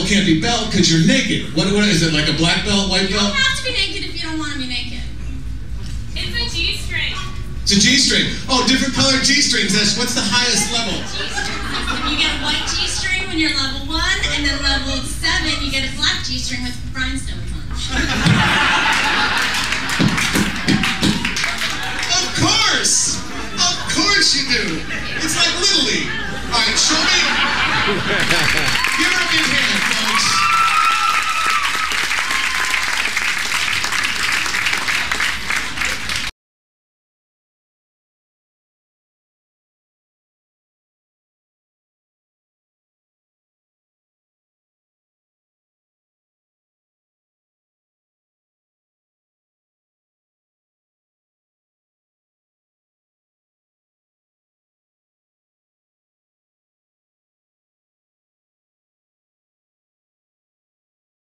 belt can't be belt because you're naked. What is it, like a black belt, white belt? You don't have to be naked if you don't want to be naked. It's a G-string. It's a G-string. Oh, different colored G-strings. What's the highest level? You get a white G-string when you're level 1, and then level 7 you get a black G-string with rhinestones on it. Of course! Of course you do! It's like Little League. All right, show me. Give her a big hand, folks.